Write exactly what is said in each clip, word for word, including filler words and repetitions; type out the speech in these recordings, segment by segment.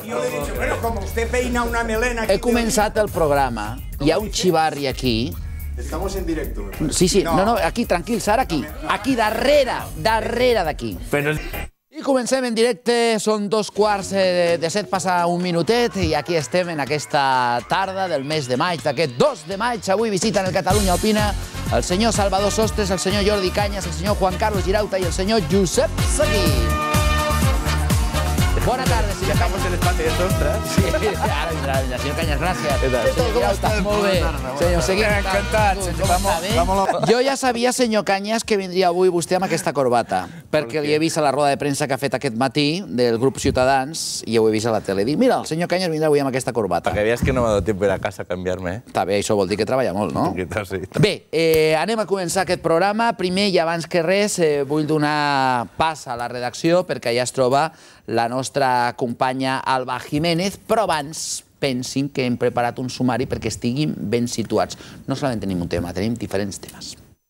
Yo le he dicho, bueno, como usted peina una melena... He començat el programa, hi ha un xivarri aquí... Estamos en directo. Sí, sí, no, no, aquí, tranquil, Sara, aquí. Aquí, darrere, darrere d'aquí. Però... I comencem en directe, són dos quarts de, de set, passa un minutet, i aquí estem en aquesta tarda del mes de maig, d'aquest dos de maig. Avui visiten el Catalunya Opina el senyor Salvador Sostres, el senyor Jordi Cañas, el senyor Juan Carlos Girauta i el senyor Josep Seguí. Bona tarda, senyor Cañas. Estamos en espacio de Sostres. Sí, ara vindrà, vindrà. Senyor Cañas, gràcies. Què tal? Senyor Girauta, molt bé. Senyor Seguí, encantat, senyor. vamos. Jo ja sabia, senyor Cañas, que vindria avui vostè amb aquesta corbata, perquè li he vist a la roda de premsa que ha fet aquest matí del grup Ciutadans i ho he vist a la tele. Dic, mira, el senyor Cañas vindrà avui amb aquesta corbata. Perquè veies que no m'ha donat temps per a casa a canviar-me, eh? Està bé, això vol dir que treballa molt, no? Sí. Bé, eh, anem a començar aquest programa. Primer i abans que res, eh, vull donar pas a la redacció perquè allà es troba la nostra companya Alba Jiménez, però abans pensin que hem preparat un sumari perquè estiguin ben situats. No solament tenim un tema, tenim diferents temes.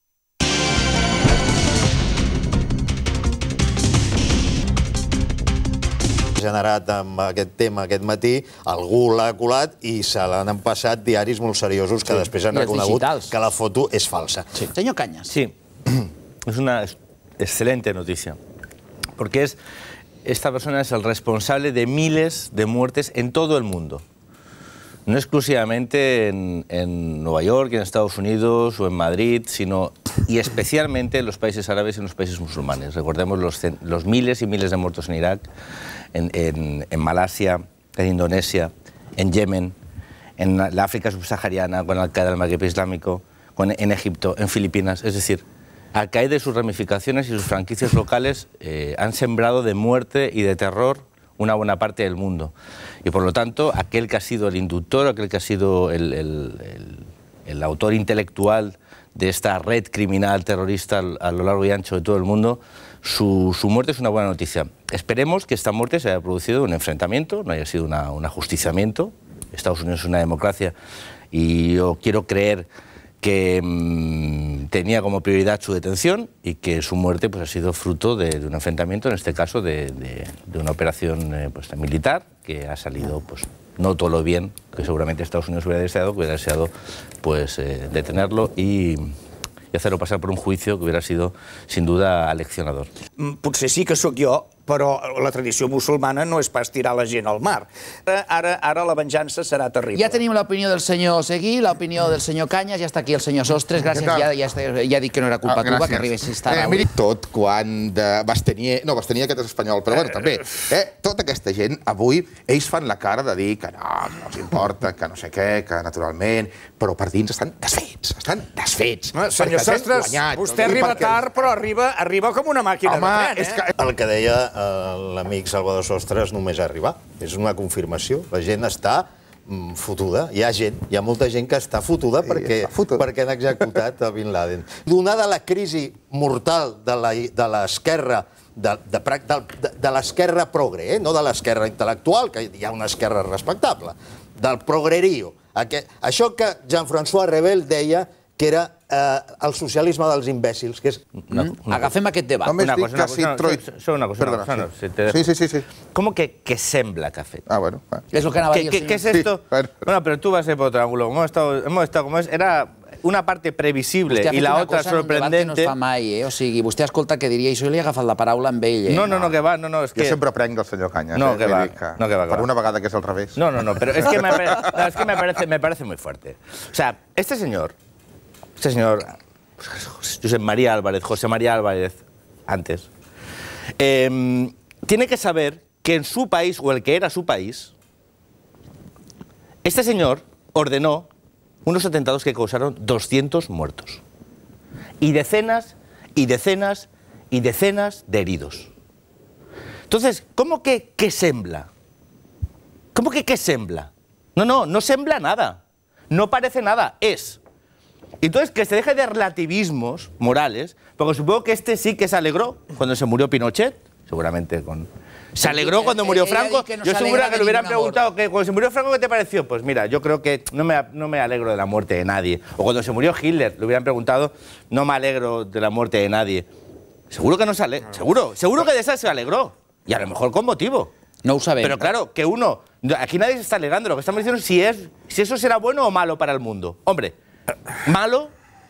Generat amb aquest tema aquest matí, algú l'ha colat i se l'han empassat diaris molt seriosos que després han reconegut que la foto és falsa. Senyor Cañas. Sí, es una excelente noticia, porque es, esta persona es el responsable de miles de muertes en todo el mundo. No exclusivamente en, en Nueva York, en Estados Unidos o en Madrid, sino y especialmente en los países árabes y en los países musulmanes. Recordemos los, los miles y miles de muertos en Irak, en, en, en Malasia, en Indonesia, en Yemen, en la África subsahariana, con Al-Qaeda, el Magreb Islámico, con, en Egipto, en Filipinas. Es decir, Al-Qaeda y sus ramificaciones y sus franquicias locales eh, han sembrado de muerte y de terror una buena parte del mundo. Y por lo tanto, aquel que ha sido el inductor, aquel que ha sido el, el, el, el autor intelectual de esta red criminal terrorista a lo largo y ancho de todo el mundo, su, su muerte es una buena noticia. Esperemos que esta muerte se haya producido en un enfrentamiento, no haya sido una, un ajusticiamiento. Estados Unidos es una democracia y yo quiero creer que mmm, tenía como prioridad su detención y que su muerte pues, ha sido fruto de, de un enfrentamiento, en este caso de, de, de una operación eh, pues, militar que ha salido pues, no todo lo bien que seguramente Estados Unidos hubiera deseado, que hubiera deseado pues, eh, detenerlo y, y hacerlo pasar por un juicio que hubiera sido sin duda aleccionador. Potser sí que sóc jo, però la tradició musulmana no és pas tirar la gent al mar. Ara, ara la venjança serà terrible. Ja tenim l'opinió del senyor Seguí, l'opinió del senyor Cañas, ja està aquí el senyor Sostres, gràcies, ja, ja, ja dic que no era culpa ah, teva, que arribessis tard. Eh, miri tot, quan de Bastenier, no, Bastenier aquest és espanyol, però bueno, també, eh, tota aquesta gent, avui, ells fan la cara de dir que no, que no els importa, que no sé què, que naturalment, però per dins estan desfets, estan desfets. No, senyor Sostres, vostè arriba tard, però arriba, arriba com una màquina de tren, eh? El que deia l'amic Salvador Sostres només arribar. És una confirmació. La gent està fotuda. Hi ha gent, hi ha molta gent que està fotuda perquè han executat a Bin Laden. Donada la crisi mortal de l'esquerra, de l'esquerra progre, no de l'esquerra intel·lectual, que hi ha una esquerra respectable, del progrerio. Això que Jean-François Revel deia que era el socialisme dels imbècils, que és... Agafem aquest debat. Només dic que si Troy... Solo una cosa, Perdona, sí. Sí, sí, sí. ¿Cómo que sembla que ha fet? Ah, bueno. Es lo que anava a dir el senyor. ¿Qué es esto? Bueno, pero tú vas a ir por otro ángulo. Hemos estado como es... Era una parte previsible y la otra sorprendente... Vostè ha fet una cosa en un debat que no es fa mai, eh? O sigui, vostè escolta que diria això i li ha agafat la paraula amb ell, eh? No, no, no, que va, no, no, és que... Jo sempre prenc del senyor Cañas. No, que va, no, que va. Per una vegada que és al revés. No, no, no, pero es que me, no, es que me, parece, me parece muy fuerte. O sea, este señor, este señor, José María Álvarez, José María Álvarez, antes, eh, tiene que saber que en su país, o el que era su país, este señor ordenó unos atentados que causaron doscientos muertos y decenas y decenas y decenas de heridos. Entonces, ¿cómo que qué sembla? ¿Cómo que qué sembla? No, no, no sembla nada. No parece nada, es. Entonces, que se deje de relativismos morales, porque supongo que este sí que se alegró cuando se murió Pinochet, seguramente con... Se alegró cuando murió Franco. Yo seguro que le hubieran preguntado que cuando se murió Franco, ¿qué te pareció? Pues mira, yo creo que no me, no me alegro de la muerte de nadie. O cuando se murió Hitler, le hubieran preguntado, no me alegro de la muerte de nadie. Seguro que no se alegró. Seguro, seguro que de esa se alegró. Y a lo mejor con motivo. No ho sabem. Pero claro, que uno... Aquí nadie se está alegando. Lo que estamos diciendo es si, es si eso será bueno o malo para el mundo. Hombre, malo...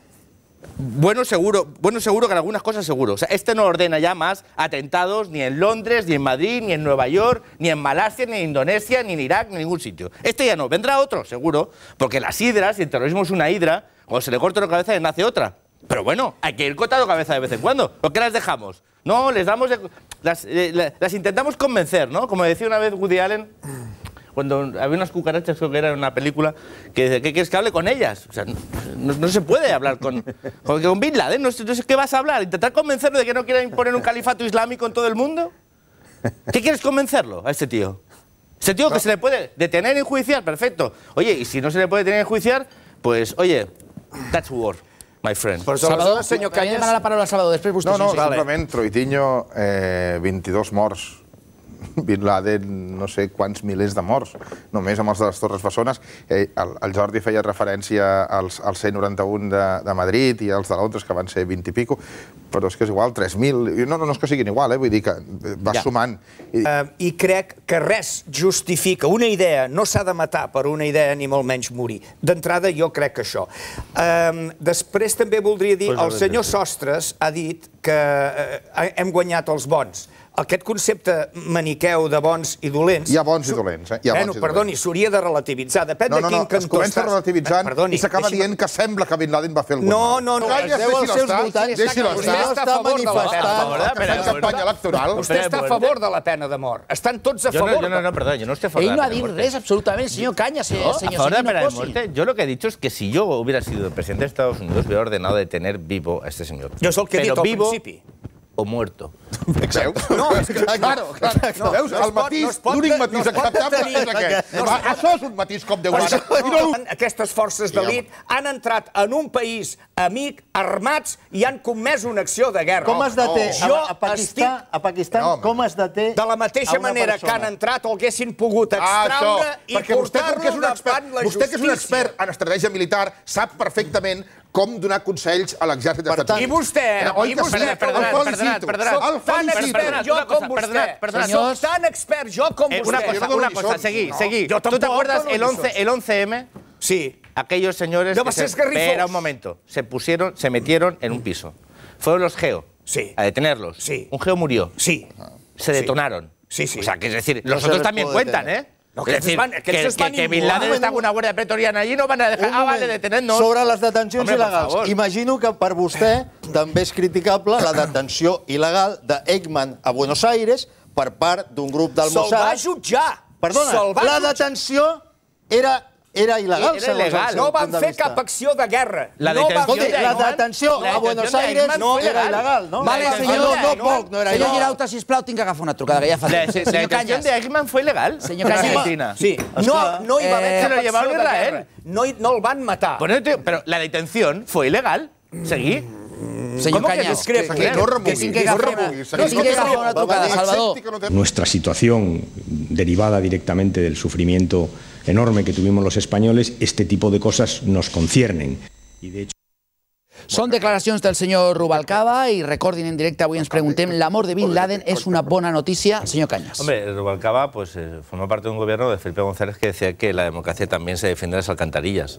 Bueno seguro, bueno seguro que en algunas cosas seguro. O sea, este no ordena ya más atentados ni en Londres, ni en Madrid, ni en Nueva York, ni en Malasia, ni en Indonesia, ni en Irak, ni en ningún sitio. Este ya no. Vendrá otro, seguro. Porque las hidras, si el terrorismo es una hidra, cuando se le corta una cabeza, le nace otra. Pero bueno, hay que ir cortando cabeza de vez en cuando. ¿Por qué las dejamos? No, les damos... De, las, eh, las intentamos convencer, ¿no? Como decía una vez Woody Allen... Cuando había unas cucarachas, creo que era en una película, que dice, ¿qué quieres que hable con ellas? O sea, no, no, no se puede hablar con, con, con Bin Laden, no, no sé qué vas a hablar, intentar convencerlo de que no quiera imponer un califato islámico en todo el mundo. ¿Qué quieres convencerlo a este tío? Ese tío que se le puede detener y enjuiciar, perfecto. Oye, y si no se le puede detener y enjuiciar, pues, oye, that's war, my friend. Pues Salvador, senyor Cañas... Demana la paraula a Salvador, després vostè... No, no, sí, simplement, Troitinho, eh, vint-i-dos morts. Bin Laden, no sé quants milers de morts, només amb els de les Torres Bessones. Eh, el, el Jordi feia referència als, als cent noranta-un de, de Madrid i als de Londres, que van ser vint i pico, però és que és igual, tres mil. No, no, no és que siguin igual, eh? Vull dir que vas ja. sumant. I... Uh, I crec que res justifica una idea, no s'ha de matar per una idea ni molt menys morir. D'entrada jo crec que això. Uh, després també voldria dir, el senyor Sostres ha dit que uh, hem guanyat els bons. Aquest concepte maniqueu de bons i dolents... Hi ha bons i dolents, eh? Hi ha bueno, bons i perdoni, s'hauria de relativitzar. Depèn no, no, de quin no, cantó estàs... es comença relativitzant perdoni, i s'acaba deixi... dient que sembla que Bin Laden va fer alguna cosa. No, no, no. Calles, deixi-lo estar. Deixi-lo estar. Vostè està a favor de la pena de mort. Que fem campanya electoral. Vostè està a favor de la pena de mort. Estan tots a favor. No, no, no, perdó, yo no estoy a favor de Ell la no ha dit res, absolutament, senyor Cañas, senyor Seguí, no posi. Yo lo que he dicho es que si yo hubiera sido presidente de Estados Unidos, hubiera ordenado detener vivo a este señor. Jo és el que he dit al principi. O muerto. Veus? No, és que, claro, claro. Veus? El matís, l'únic matís acceptable és aquest. Això és un matís com Déu mana. Aquestes forces d'elit han entrat en un país amic, armats, i han comès una acció de guerra. Com es deté a Pakistan? Com es deté de la mateixa manera que han entrat o haguessin pogut extraure i portar-lo davant la justícia. Vostè, que és un expert en estratègia militar, sap perfectament com donar consells a l'exèrcit dels Estats Units. I vostè, i vostè, perdonat, perdonat. Soc tan expert jo com vostè. Soc tan expert jo com vostè. Una cosa, una cosa, seguí, seguí. ¿Tú te acuerdas el once eme? Sí. Aquellos señores que se... Espera un momento. Se pusieron, se metieron en un piso. Fueron los geo a detenerlos. Sí. Un geo murió. Sí. Se detonaron. Sí, sí. O sea, que es decir, los otros también cuentan, ¿eh? No, que, es decir, van, que, que, que, que Bin Laden està amb una guàrdia pretoriana allí, no van a dejar... Ah, vale, detenent-nos. Sobre les detencions il·legals. Imagino que per vostè també és criticable la detenció il·legal d'Eichmann a Buenos Aires per part d'un grup del Mossad. Se'l va jutjar. Perdona, la detenció era... Era il·legal. Era il·legal. No van fer cap acció de guerra. La detenció a Buenos Aires no era il·legal, no? Vale, senyor, no poc, no era il·legal. Senyor Girauta, sisplau, tinc que agafar una trucada, que ja fa temps. La detenció d'Eichmann fue legal. Senyor Cañas. Sí, no hi va haver cap acció de guerra. No el van matar. Però la detenció fue ilegal. Seguí. Señor Cañas, que no remuguis, que agafar una trucada, Salvador. Nuestra situación derivada directamente del sufrimiento enorme que tuvimos los españoles, este tipo de cosas nos conciernen. Y de hecho... Són declaracions del senyor Rubalcaba i recordin en directe, avui ens preguntem, la mort de Bin Laden és una bona notícia, senyor Cañas. Hombre, Rubalcaba pues, eh, formó parte de un gobierno de Felipe González que decía que la democracia también se defiende en las alcantarillas.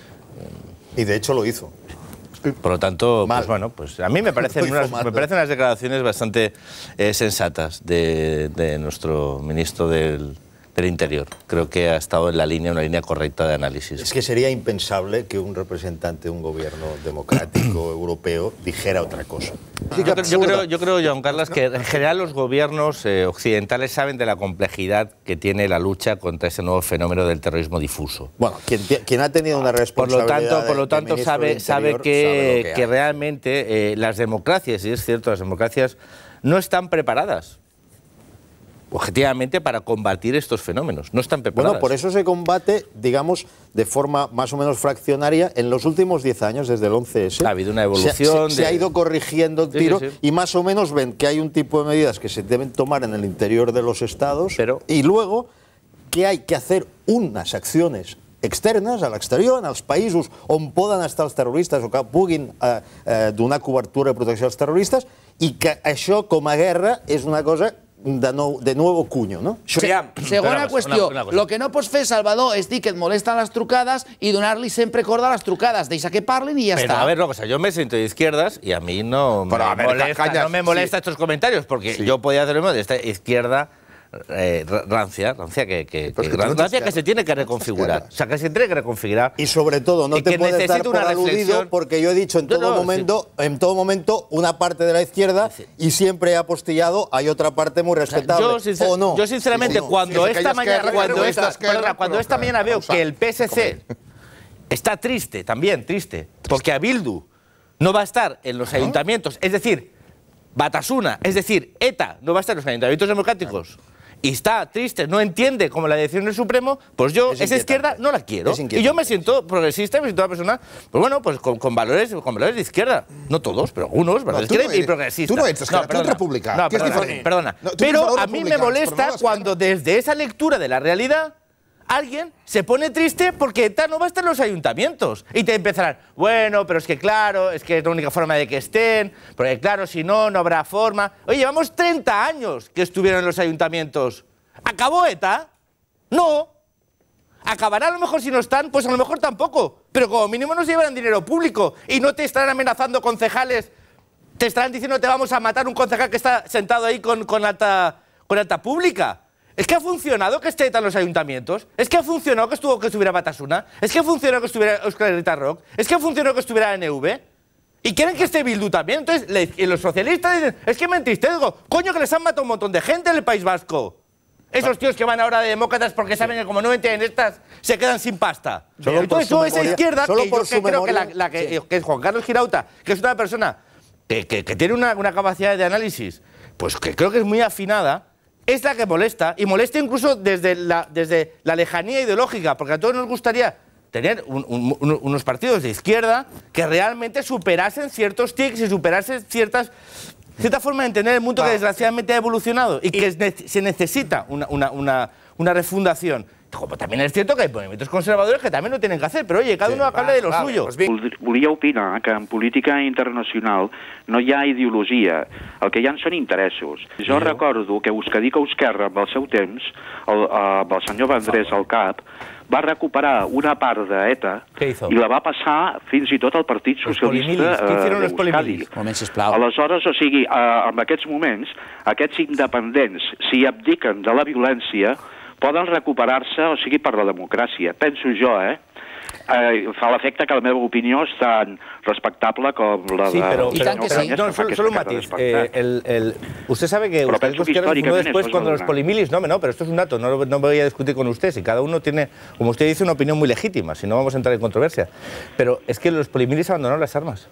Y de hecho lo hizo. Por lo tanto, pues bueno, pues a mí me parecen, unas, me parecen unas declaraciones bastante eh, sensatas de, de nuestro ministro del, del Interior. Creo que ha estado en la línea, una línea correcta de análisis. Es que sería impensable que un representante de un gobierno democrático europeo dijera otra cosa. Yo, yo, creo, yo creo, Joan Carlos, que en general los gobiernos eh, occidentales saben de la complejidad que tiene la lucha contra ese nuevo fenómeno del terrorismo difuso. Bueno, quien, quien ha tenido una responsabilidad... Por lo tanto, por lo tanto de sabe, sabe que, sabe que realmente eh, las democracias, y es cierto, las democracias no están preparadas objetivamente para combatir estos fenómenos. No están preparadas. Bueno, por eso se combate, digamos, de forma más o menos fraccionaria en los últimos diez años, desde el once ese. Ha habido una evolución. Se, se, de... se ha ido corrigiendo el tiro sí, sí, sí. y más o menos ven que hay un tipo de medidas que se deben tomar en el interior de los estados. Pero... y luego que hay que hacer unes acciones externes a l'exterior, en els països on poden estar els terroristes o que puguin eh, eh, donar cobertura i protecció als terroristes, i que això, com a guerra, és una cosa de, nou, de nuevo cuño, no? Se, segona qüestió, el que no pots fer, Salvador, és dir que et molesten les trucades i donar-li sempre corda a les trucades. Deixa que parlen i ja Pero, està. a ver, una cosa, yo me siento de izquierdas y a mí no Pero, me a ver, molesta, cañas, no me molesta sí. estos comentarios, porque Sí. yo podía hacer lo mismo de esta izquierda eh, rancia, rancia que, que, Pero es que, que tú no rancia te que se tiene que reconfigurar. O sea, que se tiene que reconfigurar. Y sobre todo, no Y te que puedes dar necesita por una aludido reflexión. porque yo he dicho en No, todo, no, momento, en todo momento una parte de la izquierda y siempre he apostillado, hay otra parte muy respetable. Yo, sincer ¿O no? yo sinceramente, ¿O no? cuando Sí, es esta aquella mañana, esquerra, cuando pero esta, esta esquerra, perdona, cuando pero esta que- mañana veo pausa. que el P S C está triste, también triste, porque a Bildu no va a estar en los ayuntamientos, es decir, Batasuna, es decir, ETA no va a estar en los ayuntamientos democráticos, y está triste, no entiende como la decisión del Supremo, pues yo Es esa inquietante. izquierda no la quiero. Es Y inquietante. yo me siento progresista, me siento una persona, pues bueno, pues con, con valores, con valores de izquierda. No todos, pero algunos, valores tú de no izquierda y eres- progresistas. tú no eres izquierda, tú eres perdona. republicà, No, que és perdona, diferent. perdona. No, tú tienes Pero valors a mí me republicans, molesta pero no cuando desde esa lectura de la realidad alguien se pone triste porque ETA no va a estar en los ayuntamientos. Y te empezarán, bueno, pero es que claro, es que es la única forma de que estén, porque claro, si no, no habrá forma. Oye, llevamos treinta años que estuvieron en los ayuntamientos. ¿Acabó ETA? No. ¿Acabará a lo mejor si no están? Pues a lo mejor tampoco. Pero como mínimo nos llevarán dinero público y no te estarán amenazando concejales, te estarán diciendo te vamos a matar un concejal que está sentado ahí con, con, alta, con alta pública. ¿Es que ha funcionado que esté ETA en los ayuntamientos? ¿Es que ha funcionado que, estuvo, que estuviera Batasuna? ¿Es que ha funcionado que estuviera Euskal Herria Rock? ¿Es que ha funcionado que estuviera N V? ¿Y quieren que esté Bildu también? Entonces, le, y los socialistas dicen, es que me entristezco. Coño, que les han matado un montón de gente en el País Vasco. Esos tíos que van ahora de demócratas porque saben que como no entienden estas, se quedan sin pasta. Solo por Entonces, su yo esa memoria- izquierda, solo que por yo su que creo que, la, memoria- la que, que es Juan Carlos Girauta, que es una persona que, que, que tiene una, una capacidad de análisis, pues que creo que es muy afinada, es la que molesta, y molesta incluso desde la, desde la lejanía ideológica, porque a todos nos gustaría tener un, un, un, unos partidos de izquierda que realmente superasen ciertos tics y superasen ciertas... cierta forma de entender el mundo que desgraciadamente ha evolucionado y que es nece- se necesita una, una, una, una refundación. Como también es cierto que hay movimientos conservadores que también lo tienen que hacer, pero oye, cada uno habla de lo vale, suyo. doncs vinga. Vold- Volia opinar que en política internacional no hi ha ideologia, el que hi ha són interessos. Jo recordo que Euskadi Euskera, amb el seu temps, el, amb el senyor Vendrés al cap, va recuperar una part d'ETA Què hizo? i la va passar fins i tot al Partit Los Socialista polimilis. Què hicieron los d'Euskadi. polimilis? Un moment, sisplau. Aleshores, o sigui, eh, en aquests moments, aquests independents, si abdiquen de la violència, poden recuperar-se, o sigui, per la democràcia. Penso jo, eh? Eh, fa l'efecte que la meva opinió és tan respectable com la Sí, de... pero, Y pero- tan que pero- sí. no, que fa solo, aquesta solo un cara matiz. d'espantat. Eh, el, el, usted sabe que Pero Euskadi pienso que Euskera fundó históricamente después esto es cuando los una- polimilis, no, no, pero esto es un dato, no, lo- no voy a discutir con usted, si cada uno tiene, como usted dice, una opinión muy legítima, si no vamos a entrar en controversia. Pero es que los polimilis abandonaron las armas.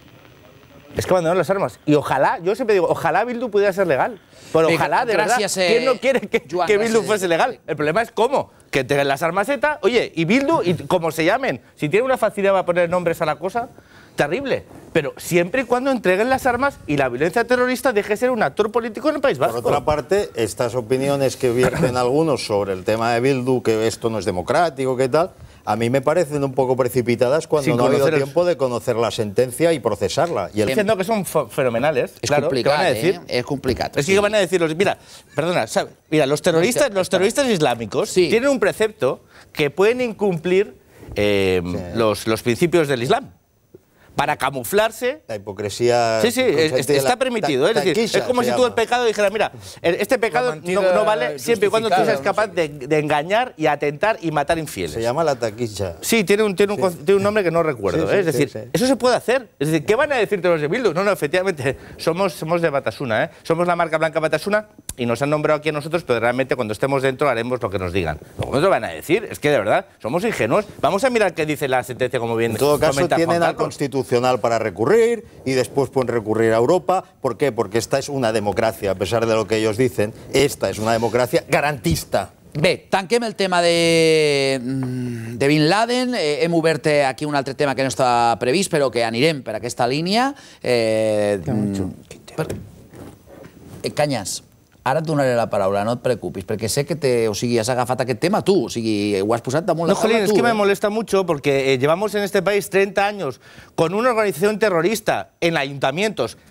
Es que abandonaron las armas. Y ojalá, yo siempre digo, ojalá Bildu pudiera ser legal. Pero Venga, ojalá, de gracias, verdad. eh, ¿Quién no quiere que, Joan, que Bildu gracias. fuese legal? El problema es cómo. Que tengan las armas ETA, oye, y Bildu, y como se llamen, si tienen una facilidad para poner nombres a la cosa, terrible. Pero siempre y cuando entreguen las armas y la violencia terrorista deje de ser un actor político en el País Por Vasco. otra parte, estas opiniones que vierten algunos sobre el tema de Bildu, que esto no es democrático, que tal, a mí me parecen un poco precipitadas cuando Sin no ha habido conocer el- tiempo de conocer la sentencia y procesarla. Y el Diciendo que son fo- fenomenales. És claro, ¿qué complicat, van a decir? eh? És complicat. Es que ¿qué van a decir los? Mira, perdona, ¿sabe? Mira, los terroristas, los terroristas islámicos Sí. tienen un precepto que pueden incumplir eh, los, los principios del Islam para camuflarse. La hipocresía... Sí, sí, es- es- está permitido. Es decir, es como si tú el pecado dijeras, mira, el- este pecado no, no vale siempre y cuando tú seas capaz de, de engañar y atentar y matar infieles. Se llama la taquilla. Sí, tiene un, tiene un, con- tiene un nombre que no recuerdo. Sí, sí, ¿eh? Es sí, decir, sí. eso se puede hacer. Es decir, ¿qué van a decirte los de Bildu? No, no, efectivamente, somos, somos de Batasuna, ¿eh? Somos la marca blanca Batasuna y nos han nombrado aquí a nosotros, pero realmente cuando estemos dentro haremos lo que nos digan. ¿Cómo nos lo van a decir? Es que de verdad, somos ingenuos. Vamos a mirar qué dice la sentencia, como bien En todo caso, comenta Juan tienen al Carlos. Constitucional para recurrir y después pueden recurrir a Europa. ¿Por qué? Porque esta es una democracia, a pesar de lo que ellos dicen, esta es una democracia garantista. Bé, tanquem el tema de, mm, de Bin Laden. Eh, hem obert eh, aquí un altre tema que no està previst, però que anirem per aquesta línia. Eh, mm, per... eh, Canyes, ara et donaré la paraula, no et preocupis, perquè sé que te, o sigui, has agafat aquest tema tu, o sigui, ho has posat damunt No, la taula Jolín, es tu. que me eh? molesta mucho porque eh, llevamos en este país treinta años con una organización terrorista en ayuntamientos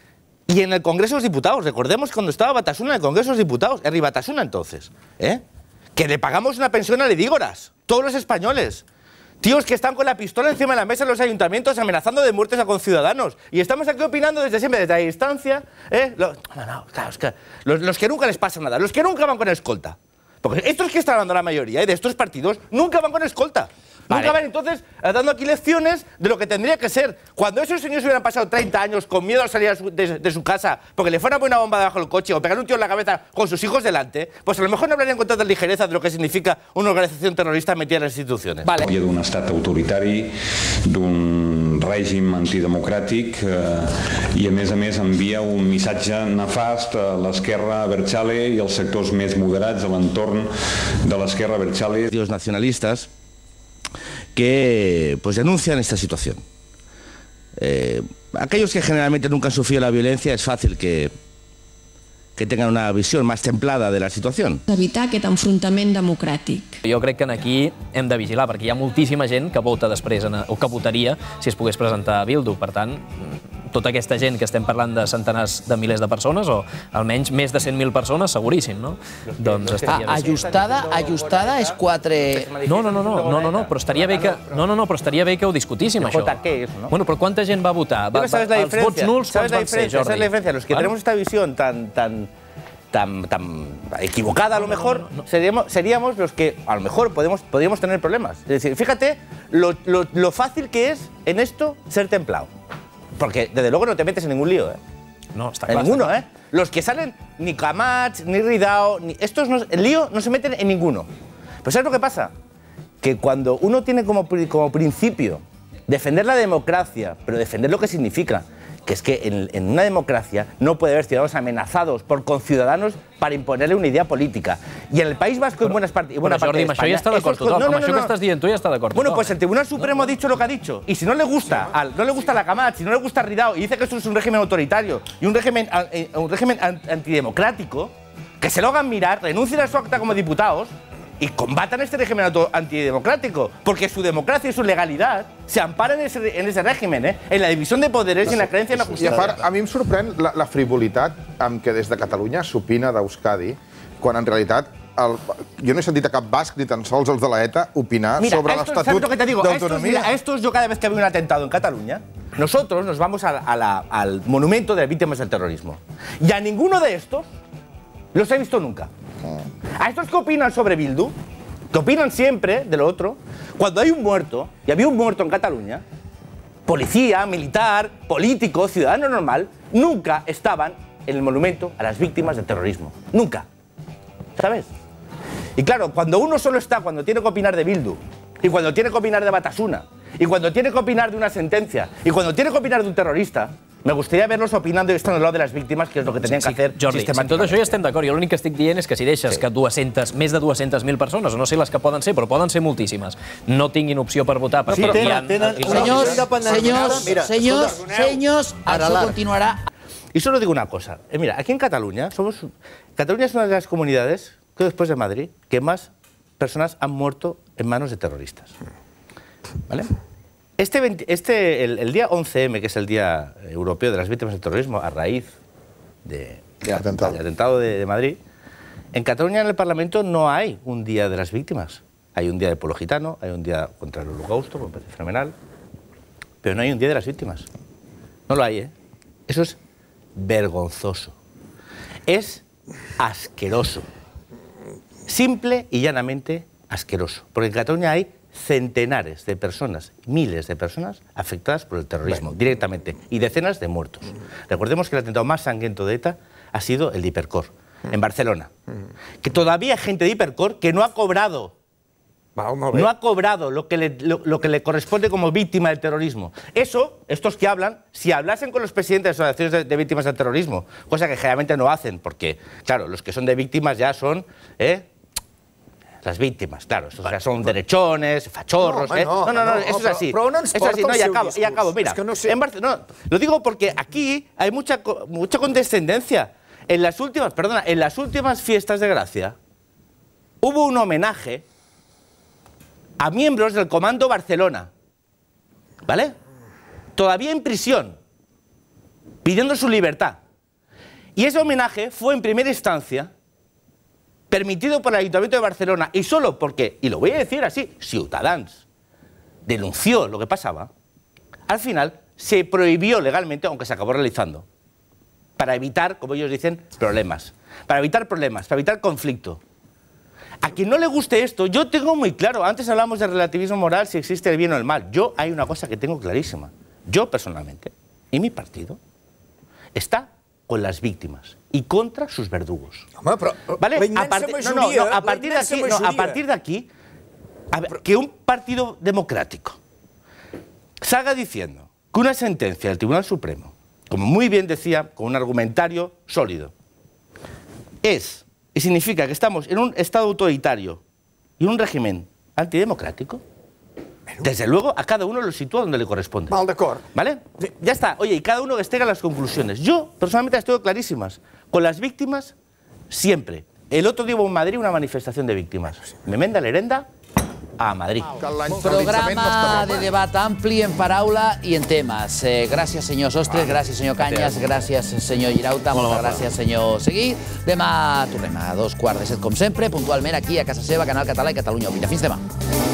Y en el Congreso de los Diputados, recordemos cuando estaba Batasuna en el Congreso de los Diputados, Herri Batasuna entonces, ¿eh? Que le pagamos una pensión a ledígoras, todos los españoles. Tíos que están con la pistola encima de la mesa en los ayuntamientos amenazando de muertes a conciudadanos. Y estamos aquí opinando desde siempre, desde la distancia. ¿eh? Los, no, no, claro, es que los, los que nunca les pasa nada, los que nunca van con escolta. Porque estos que están hablando la mayoría ¿eh? de estos partidos nunca van con escolta. Vale. Nunca van entonces dando aquí lecciones de lo que tendría que ser. Cuando esos señores hubieran pasado treinta años con miedo a salir de, de su casa porque le fuera a poner una bomba debajo del coche o pegar un tío en la cabeza con sus hijos delante, pues a lo mejor no hablarían con tanta ligereza de lo que significa una organización terrorista metida en las instituciones. Vale. D'un estat autoritari, d'un règim antidemocràtic eh, i a més a més envia un missatge nefast a l'esquerra Berchale i als sectors més moderats a l'entorn de l'esquerra Berchale. Los nacionalistas que pues denuncian esta situación. Eh, aquellos que generalmente nunca han sufrido la violencia es fácil que, que tengan una visión más templada de la situación. Evitar aquest enfrontament democràtic. Jo crec que aquí hem de vigilar, perquè hi ha moltíssima gent que vota després, en, o que votaria si es pogués presentar a Bildu. Per tant, tota aquesta gent que estem parlant de centenars de milers de persones, o almenys més de cent mil persones, seguríssim, no? Doncs estaria bé. Ajustada, ajustada és quatre... No, no, no, no, no, no, no, però estaria bé que, no, no, no, però estaria bé que ho discutíssim, això. ¿Qué es eso, no? Bueno, però quanta gent va votar? Va, ¿Sabes la els vots nuls ¿Sabes quants la van ser, diferencia? Jordi? ¿Sabes la diferencia? Los que ¿Vale? tenemos esta visión tan, tan, tan, tan equivocada, a lo mejor, no, no, no. Seríamos, seríamos los que a lo mejor podemos, podríamos tener problemas. Es decir, fíjate lo, lo, lo fácil que es en esto ser templado. Porque desde luego no te metes en ningún lío, ¿eh? No, está en claro. ninguno, ¿eh? Los que salen, ni Camats, ni Ridao, ni estos, no, el lío no se meten en ninguno. Pero ¿sabes lo que pasa? Que cuando uno tiene como, como principio defender la democracia, pero defender lo que significa, que es que en, en una democracia no puede haber ciudadanos amenazados por conciudadanos para imponerle una idea política. Y en el País Vasco, en buenas partes, Bueno, Jordi, amb això ja està d'acord tothom. Amb això que estàs dient tu ja està d'acord tothom. Bueno, pues el Tribunal Supremo ha dicho lo que ha dicho. Y si no le gusta, al, no le gusta la Camat, si no le gusta Ridao, y dice que esto es un régimen autoritario y un régimen, un régimen antidemocrático, que se lo hagan mirar, renuncien a su acta como diputados y combatan este régimen antidemocrático, porque su democracia y su legalidad se amparan en ese, en ese régimen, ¿eh? En la división de poderes y en la creencia en la justicia. I a part, a mi em sorprèn la, la frivolitat amb què des de Catalunya s'opina d'Euskadi, quan en realitat el, jo no he sentit a cap basc, ni tan sols els de la ETA, opinar mira, sobre l'Estatut d'Autonomia. A estos, yo cada vez que había un atentado en Cataluña, nosotros nos vamos a, a la, al monumento de las víctimas del terrorismo. Y a ninguno de estos los he visto nunca. A estos que opinan sobre Bildu, que opinan siempre de lo otro, cuando hay un muerto, y había un muerto en Cataluña, policía, militar, político, ciudadano normal, nunca estaban en el monumento a las víctimas del terrorismo. Nunca. ¿Sabes? Y claro, cuando uno solo está, cuando tiene que opinar de Bildu, y cuando tiene que opinar de Batasuna, y cuando tiene que opinar de una sentencia, y cuando tiene que opinar de un terrorista, me gustaría verlos opinando esto en el lado de las víctimas, que es lo que tenían sí, que hacer Jordi, sistemáticamente. Tot això ja estem d'acord. Jo l'únic que estic dient és que si deixes sí. que dues-centes, més de dues-centes mil persones, o no sé les que poden ser, però poden ser moltíssimes, no tinguin opció per votar. Sí, perquè tenen, tenen. Senyors, senyors, senyors, senyors, això continuarà. Y solo digo una cosa. Eh, mira, aquí en Cataluña, somos, Cataluña es una de las comunidades, que después de Madrid, que más personas han muerto en manos de terroristas. ¿Vale? Este, veinte, este el, el día once eme, que es el Día Europeo de las Víctimas del Terrorismo, a raíz de, de atentado, del atentado de, de Madrid, en Cataluña en el Parlamento no hay un Día de las Víctimas. Hay un Día del Pueblo Gitano, hay un Día contra el Holocausto, me parece fenomenal, pero no hay un Día de las Víctimas. No lo hay, ¿eh? Eso es vergonzoso. Es asqueroso. Simple y llanamente asqueroso. Porque en Cataluña hay centenares de personas, miles de personas afectadas por el terrorismo, bueno, directamente, y decenas de muertos. Mm. Recordemos que el atentado más sangriento de ETA ha sido el de Hipercor, mm. en Barcelona. Mm. Que todavía hay gente de Hipercor que no ha cobrado, no ha cobrado lo que, le, lo, lo que le corresponde como víctima del terrorismo. Eso, estos que hablan, si hablasen con los presidentes de asociaciones de, de víctimas del terrorismo, cosa que generalmente no hacen, porque, claro, los que son de víctimas ya son... ¿eh? Las víctimas, claro, estos vale, ya son vale. derechones, fachorros, no, ¿eh? No, no, no, no, no eso es así. Però, però no eso es así, no, y acabo, y acabo. Mira, es que no sé. en Barcelona, no, lo digo porque aquí hay mucha, mucha condescendencia. En las últimas, perdona, en las últimas fiestas de Gracia hubo un homenaje a miembros del Comando Barcelona, ¿vale? Todavía en prisión, pidiendo su libertad. Y ese homenaje fue en primera instancia permitido por el Ayuntamiento de Barcelona, y solo porque, y lo voy a decir así, Ciutadans denunció lo que pasaba, al final se prohibió legalmente, aunque se acabó realizando, para evitar, como ellos dicen, problemas. Para evitar problemas, para evitar conflicto. A quien no le guste esto, yo tengo muy claro, antes hablamos de relativismo moral, si existe el bien o el mal. Yo hay una cosa que tengo clarísima. Yo personalmente, y mi partido, está con las víctimas y contra sus verdugos. Home, però ¿vale? la immensa a partir, majoria... no, no, no, a partir la de aquí, immensa no, a majoria. partir de aquí, a ver, que un partido democrático salga diciendo que una sentencia del Tribunal Supremo, como muy bien decía, con un argumentario sólido, es y significa que estamos en un Estado autoritario y un régimen antidemocrático, desde luego a cada uno lo sitúa donde le corresponde. Val d'acord. ¿Vale? Ya está. Oye, y cada uno que extraiga las conclusiones. Yo, personalmente, las tengo clarísimas. Con las víctimas, siempre. El otro día hubo en Madrid una manifestación de víctimas. Me menda Lerenda a Madrid. Programa de debat ampli en paraula i en temes. Eh, gràcies, senyor Sostres, gràcies, senyor Canyes, gràcies, senyor Girauta, moltes gràcies, senyor Seguí. Demà tornem a dos quarts de set, com sempre, puntualment aquí a casa seva, Canal Català i Catalunya Opina. Fins demà.